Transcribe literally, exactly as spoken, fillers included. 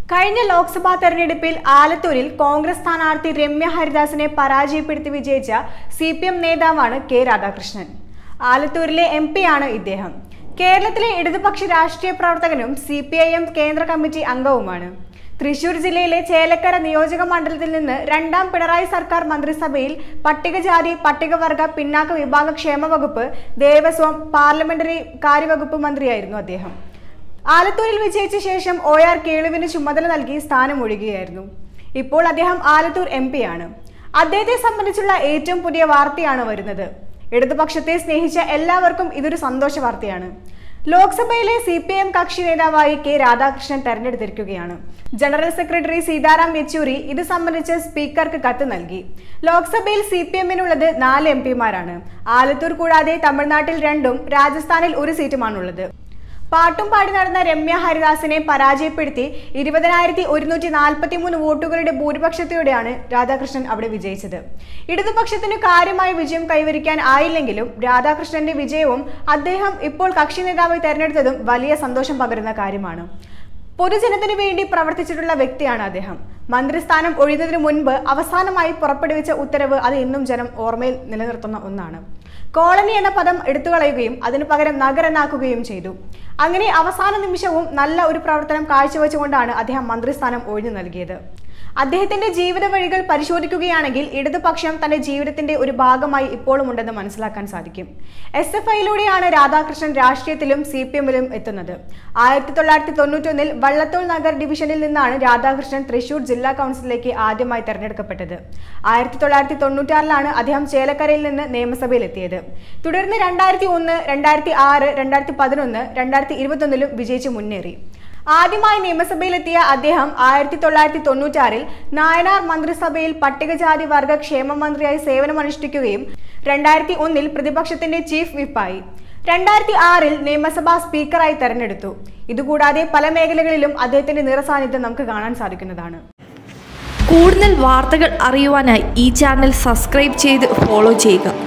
കഴിഞ്ഞ ലോക്സഭാ തെരഞ്ഞെടുപ്പിൽ ആലത്തൂരിൽ കോൺഗ്രസ് സ്ഥാനാർത്ഥി രമ്യ ഹരിദാസിനെ പരാജയപ്പെടുത്തി വിജയിച്ച സി പി എം നേതാവാണ് കെ രാധാകൃഷ്ണൻ. ആലത്തൂരിലെ എം പിയാണ് ഇദ്ദേഹം. കേരളത്തിലെ ഇടതുപക്ഷ രാഷ്ട്രീയ പ്രവർത്തകനും സി പി ഐ എം കേന്ദ്ര കമ്മിറ്റി അംഗവുമാണ്. തൃശൂർ ജില്ലയിലെ ചേലക്കര നിയോജക മണ്ഡലത്തിൽ നിന്ന് രണ്ടാം പിണറായി സർക്കാർ മന്ത്രിസഭയിൽ പട്ടികജാതി പട്ടികവർഗ പിന്നാക്ക വിഭാഗ ക്ഷേമ വകുപ്പ്, ദേവസ്വം, പാർലമെന്ററി കാര്യവകുപ്പ് മന്ത്രിയായിരുന്നു അദ്ദേഹം. ആലത്തൂരിൽ വിജയിച്ച ശേഷം ഒ ആർ കേളുവിന് ചുമതല നൽകി സ്ഥാനമൊഴിയുകയായിരുന്നു. ഇപ്പോൾ അദ്ദേഹം ആലത്തൂർ എം പി ആണ്. അദ്ദേഹത്തെ സംബന്ധിച്ചുള്ള ഏറ്റവും പുതിയ വാർത്തയാണ് വരുന്നത്. ഇടതുപക്ഷത്തെ സ്നേഹിച്ച എല്ലാവർക്കും ഇതൊരു സന്തോഷ വാർത്തയാണ്. ലോക്സഭയിലെ സി പി എം കക്ഷി നേതാവായി കെ രാധാകൃഷ്ണൻ തെരഞ്ഞെടുത്തിരിക്കുകയാണ്. ജനറൽ സെക്രട്ടറി സീതാറാം യെച്ചൂരി ഇത് സംബന്ധിച്ച് സ്പീക്കർക്ക് കത്ത് നൽകി. ലോക്സഭയിൽ സി പി എമ്മിനുള്ളത് നാല് എം പിമാരാണ്. ആലത്തൂർ കൂടാതെ തമിഴ്നാട്ടിൽ രണ്ടും രാജസ്ഥാനിൽ ഒരു സീറ്റുമാണുള്ളത്. പാട്ടും പാടി നടന്ന രമ്യ ഹരിദാസിനെ പരാജയപ്പെടുത്തി ഇരുപതിനായിരത്തി ഒരുന്നൂറ്റി നാൽപ്പത്തി മൂന്ന് വോട്ടുകളുടെ ഭൂരിപക്ഷത്തോടെയാണ് രാധാകൃഷ്ണൻ അവിടെ വിജയിച്ചത്. ഇടതുപക്ഷത്തിന് കാര്യമായ വിജയം കൈവരിക്കാൻ ആയില്ലെങ്കിലും രാധാകൃഷ്ണന്റെ വിജയവും അദ്ദേഹം ഇപ്പോൾ കക്ഷി നേതാവായി തെരഞ്ഞെടുത്തതും വലിയ സന്തോഷം പകരുന്ന കാര്യമാണ്. പൊതുജനത്തിനു വേണ്ടി പ്രവർത്തിച്ചിട്ടുള്ള വ്യക്തിയാണ് അദ്ദേഹം. മന്ത്രിസ്ഥാനം ഒഴിയുന്നതിനു മുൻപ് അവസാനമായി പുറപ്പെടുവിച്ച ഉത്തരവ് അത് ഇന്നും ജനം ഓർമ്മയിൽ നിലനിർത്തുന്ന ഒന്നാണ്. കോളനി എന്ന പദം എടുത്തുകളയുകയും അതിനു പകരം നഗർ എന്നാക്കുകയും ചെയ്തു. അങ്ങനെ അവസാന നിമിഷവും നല്ല ഒരു പ്രവർത്തനം കാഴ്ചവെച്ചുകൊണ്ടാണ് അദ്ദേഹം മന്ത്രിസ്ഥാനം ഒഴിഞ്ഞു നൽകിയത്. അദ്ദേഹത്തിന്റെ ജീവിത വഴികൾ പരിശോധിക്കുകയാണെങ്കിൽ ഇടതുപക്ഷം തന്റെ ജീവിതത്തിന്റെ ഒരു ഭാഗമായി ഇപ്പോഴും ഉണ്ടെന്ന് മനസ്സിലാക്കാൻ സാധിക്കും. എസ് എഫ് ഐയിലൂടെയാണ് രാധാകൃഷ്ണൻ രാഷ്ട്രീയത്തിലും സി പി എമ്മിലും എത്തുന്നത്. ആയിരത്തി തൊള്ളായിരത്തി തൊണ്ണൂറ്റൊന്നിൽ വള്ളത്തോൾ നഗർ ഡിവിഷനിൽ നിന്നാണ് രാധാകൃഷ്ണൻ തൃശൂർ ജില്ലാ കൗൺസിലിലേക്ക് ആദ്യമായി തെരഞ്ഞെടുക്കപ്പെട്ടത്. ആയിരത്തി തൊള്ളായിരത്തി തൊണ്ണൂറ്റാറിലാണ് അദ്ദേഹം ചേലക്കരയിൽ നിന്ന് നിയമസഭയിൽ എത്തിയത്. തുടർന്ന് രണ്ടായിരത്തി ഒന്ന് രണ്ടായിരത്തി ആറ് രണ്ടായിരത്തി പതിനൊന്ന് രണ്ടായിരത്തി ഇരുപത്തൊന്നിലും വിജയിച്ച് മുന്നേറി. ആദ്യമായി നിയമസഭയിലെത്തിയ അദ്ദേഹം ആയിരത്തി തൊള്ളായിരത്തി തൊണ്ണൂറ്റാറിൽ നായനാർ മന്ത്രിസഭയിൽ പട്ടികജാതി വർഗ ക്ഷേമ മന്ത്രിയായി സേവനമനുഷ്ഠിക്കുകയും രണ്ടായിരത്തി ഒന്നിൽ പ്രതിപക്ഷത്തിന്റെ ചീഫ് വിപ്പായി. രണ്ടായിരത്തി ആറിൽ നിയമസഭാ സ്പീക്കറായി തെരഞ്ഞെടുത്തു. ഇതുകൂടാതെ പല മേഖലകളിലും അദ്ദേഹത്തിന്റെ നിറസാന്നിധ്യം നമുക്ക് കാണാൻ സാധിക്കുന്നതാണ്. കൂടുതൽ വാർത്തകൾ അറിയുവാനായി ഈ ചാനൽ സബ്സ്ക്രൈബ് ചെയ്ത് ഫോളോ ചെയ്യുക.